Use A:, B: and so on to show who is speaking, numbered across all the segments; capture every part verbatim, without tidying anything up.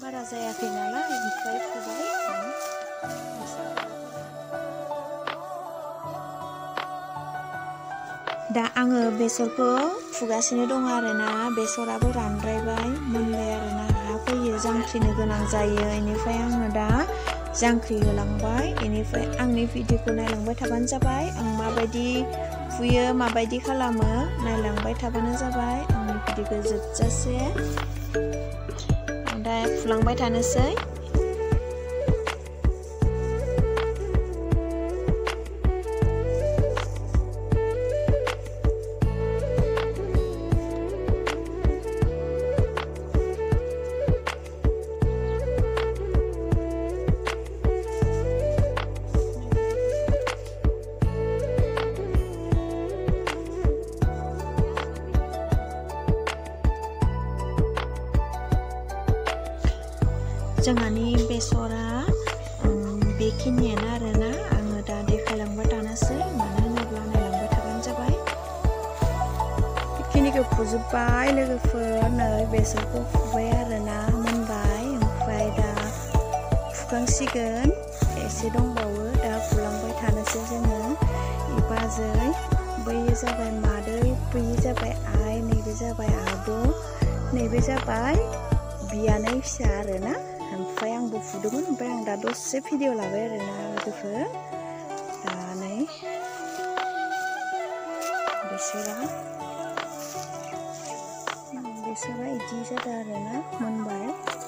A: बारा जायाखै नालाय ओमफ्राय फुबाय। दा आङो बेसरखौ फुगासिनो दं आरोना। बेसराबो रानद्रायबाय मोनबाय आरोना। हा फैयो जांख्रिनो गोनां जायो। बेनिफ्राय आङो दा जांख्रि होलांबाय। बेनिफ्राय आंनि भिडिअखौ नायलांबाय थाबानो जाबाय। आं माबायदि फुयो माबायदि खालामो नायलांबाय थाबानो जाबाय आंनि भिडिअखौ जोबजासे। आं दा फुलांबाय थानोसै। जोंहानि बेसरा बेखिनियानो आरोना। आङो दा देखायलांबाय थानोसै। मानो होनोब्ला नायलांबाय थाबानो जाबाय। बेखिनिखौ फुजोब्बाय लोगोफोर। नै बेसरखौ फुबाय आरोना मोनबाय। ओमफ्राय दा फुखांसिगोन। एसे दंबावो दा फुलांबाय थानोसै जोङो। बाजै बैयो जाबाय मादै, बैयो जाबाय आइ, नैबे जाबाय आब', नैबे जाबाय बियानै फिसा आरोना। ओमफ्राय आंबो फुदोंमोन। ओमफ्राय आं दा दसे भिडिअ लाबाय आरोना लोगोफोर। दा नै बेसरा बेसरा इदि जादों आरोना मोनबाय।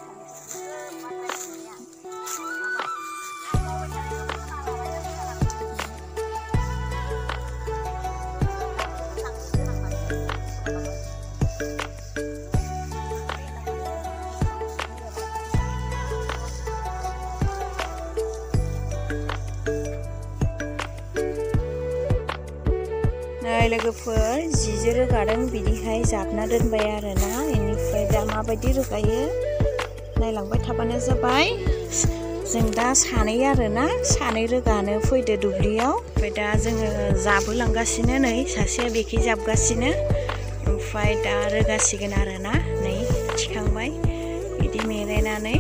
A: नै लोगोफोर जिजों रोगादों बिदिहाय जाबना दोनबाय आरोना। बेनिफ्राय दा माबायदि रोगायो नायलांबाय थाबानो जाबाय। जों दा सानै आरोना सानै रोगानो फैदो दुब्लियाव। ओमफ्राय दा जोङो जाबोलांगासिनो। नै सासेया बेखि जाबगासिनो। ओमफ्राय दा रोगासिगोन आरोना। नै थिखांबाय बिदि मेरायनानै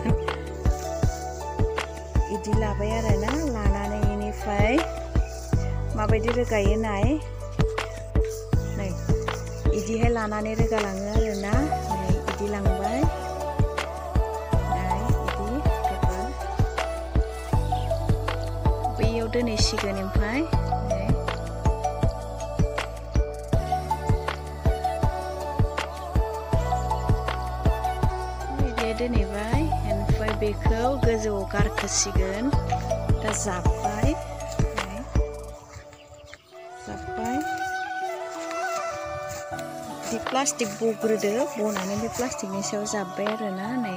A: बिदि लाबाय आरोना। लानानै बेनिफ्राय माबायदि रोगायो नाय। नै इदिहाय लानानै रोगालाङो आरोना। नै इदि लांबाय। नाय इदि रोगा बैयाव दोनहैसिगोन। ओमफ्राय नै बिदि दोनहैबाय। ओमफ्राय बेखौ गोजौआव गारखोसिगोन। दा जाब्बाय जाब्बाय बे प्लास्टिक बग्रोदो। बनानै बे प्लास्टिकनि सायाव जाब्बाय आरोना। नै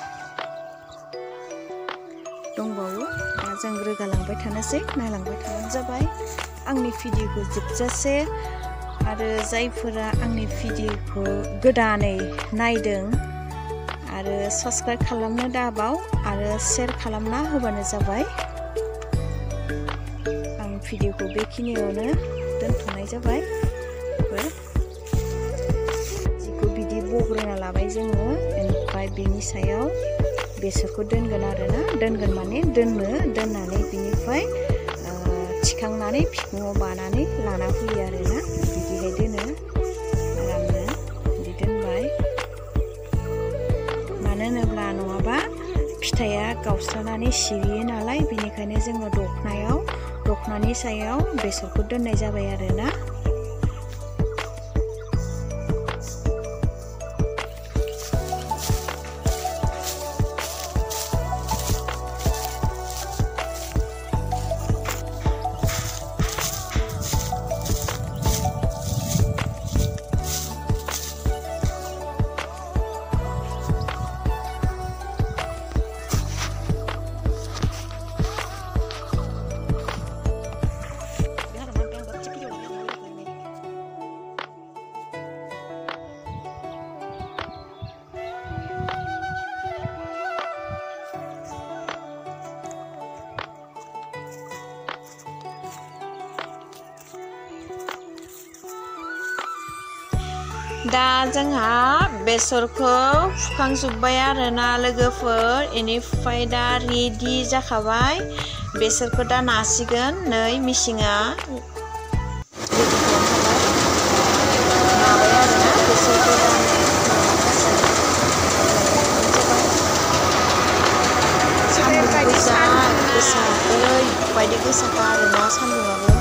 A: दंबावो। दा जों रोगालांबाय थानोसै। नायलांबाय थाबानो जाबाय आंनि भिडिअखौ जोबजासे। आरो जायफोरा आंनि भिडिअखौ गोदानै नायदों आरो साबस्क्राइब खालामनो दाबाव आरो शेयार खालामना होबानो जाबाय। आं भिडिअखौ बेखिनियावनो दोनथ'नाय जाबाय। जिखौ बिदि बग्रोना लाबाय जोङो। ओमफ्राय बिनि सायाव बेसरखौ दोनगोन आरोना। दोनगोन माने दोननो दोननानै बिनिफ्राय थिखांनानै बिखुङाव बानानै लाना फैयो आरोना। बिदिहाय दोनो आरामनो बिदि दोनबाय। मानो होनोब्ला नङाबा फिथाइया गावस्रानानै सिरियो नालाय। बेनिखायनो जोङो दखनायाव दखनानि सायाव बेसरखौ दोननाय जाबाय आरोना। दा जोंहा बेसरखौ फुखांजोब्बाय आरोना लोगोफोर इनिफ्राय दा रेडि जाखाबाय बेसरखौ दा नासिगोन नै मिसिङा रेडि खालामखाबाय नाबाय आरोना बेसरखौ दा सान्दुं गोसा गोसा ओरैबायदि गोसाखा आरोना सान्दुंआबो